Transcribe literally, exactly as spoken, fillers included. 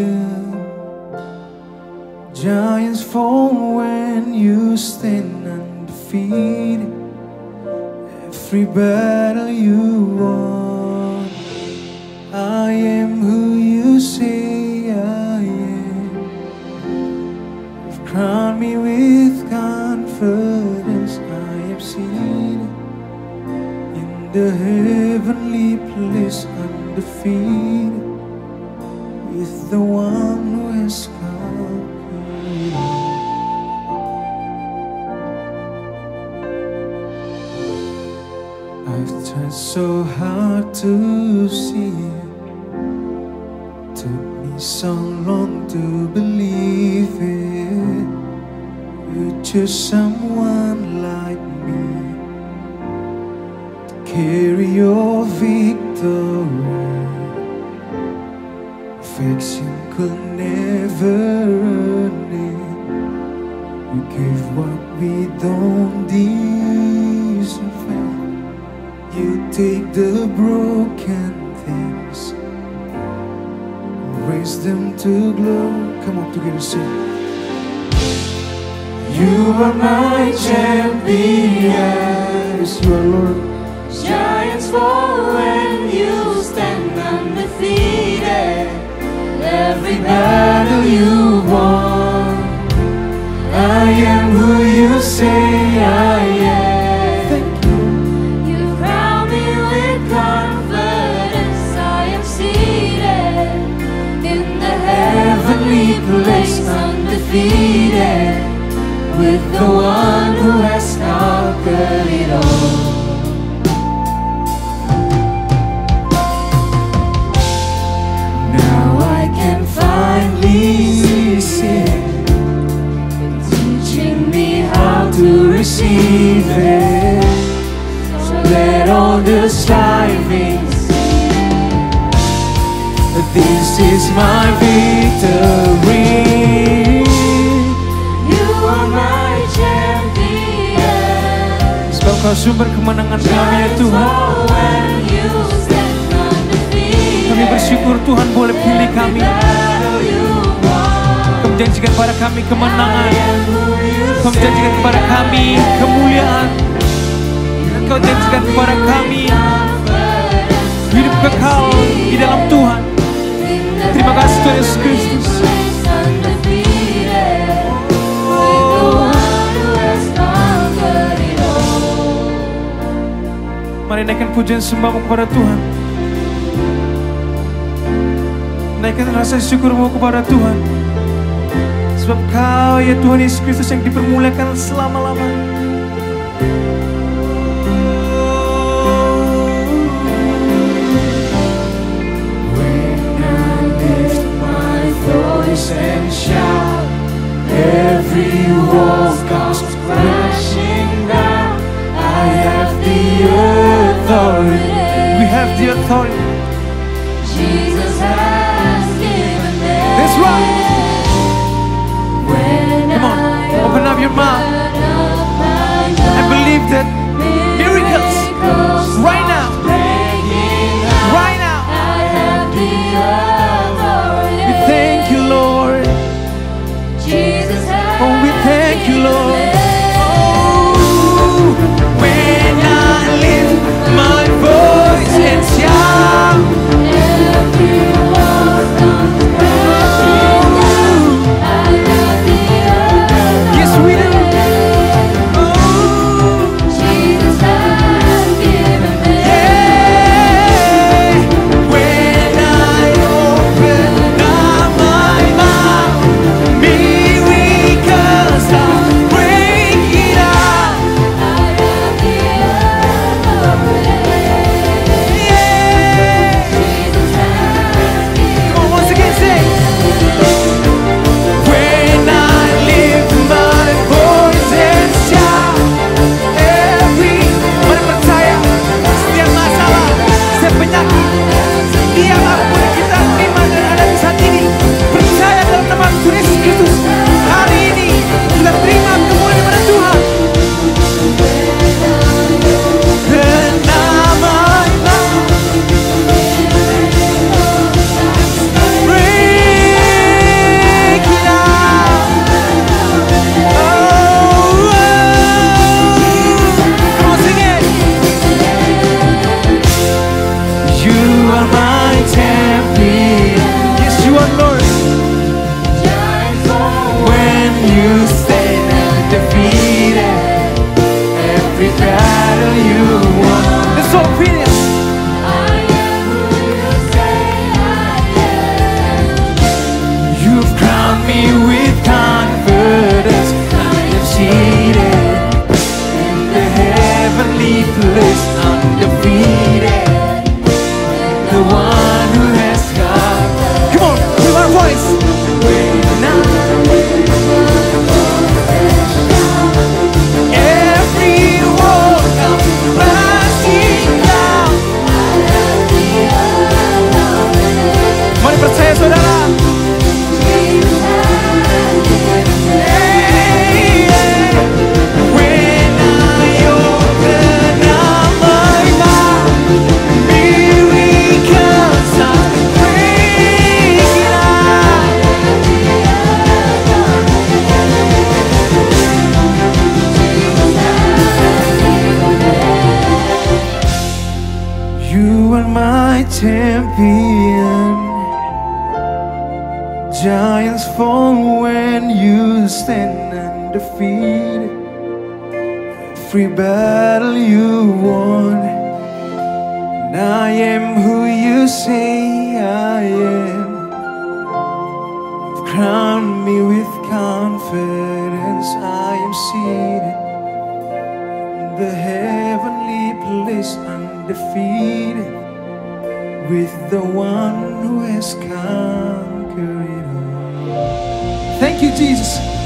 Him. Giants fall when you stand undefeated. Every battle you won. I am who you say I am. You've crowned me with confidence. I am seated in the heavenly place, undefeated, with the one who has conquered all. I've tried so hard to see it. Took me so long to believe it. You're just someone like me to carry your victory. Perfection could never earn it. You gave what we don't deserve. You take the broken things, raise them to glory. Come on, together, sing. You are my champion. Yes, you are, Lord. Giants fall when you stand undefeated. Every battle you won. I am who you say I am. Thank you. You crown me with confidence. I am seated in the heavenly place, undefeated, with the one who has conquered it all. Now I can finally see, teaching me how to receive it. So let all the striving see that this is my victory. Sebab Kau sumber kemenangan kami ya Tuhan. Kami bersyukur Tuhan boleh pilih kami. Kau menjanjikan kepada kami kemenangan. Kau menjanjikan kepada kami kemuliaan. Kau janjikan kepada kami hidup kekal di dalam Tuhan. Terima kasih Tuhan Yesus Kristus. Mari naikkan pujian sembahmu kepada Tuhan. Naikkan rasa syukurmu kepada Tuhan. Sebab Kau ya Tuhan Yesus Kristus yang dipermuliakan selama-lamanya. When I lift my voice and shout, every wall comes crashing down. I have the authority. We have the authority. Jesus has given it. That's right. Come on, open up your mouth and believe that miracles right now, right now. We thank you, Lord. Oh, we thank you, Lord. you stand undefeated. Every battle you won. Let's all repeat it. I am who you say I am. You've crowned me with confidence. I am seated in the heavenly place, undefeated. The one who has come. Come on, with our voice. Now, every wall comes crashing down. Mari percaya saudara. When I open up my mouth, miracles start breaking out. You are my champion. Giants fall when you stand undefeated. Every battle you won. And I am who you say I am. You've crowned me with confidence. I am seated in the heavenly place, undefeated, with the one who has conquered it all. Thank you, Jesus.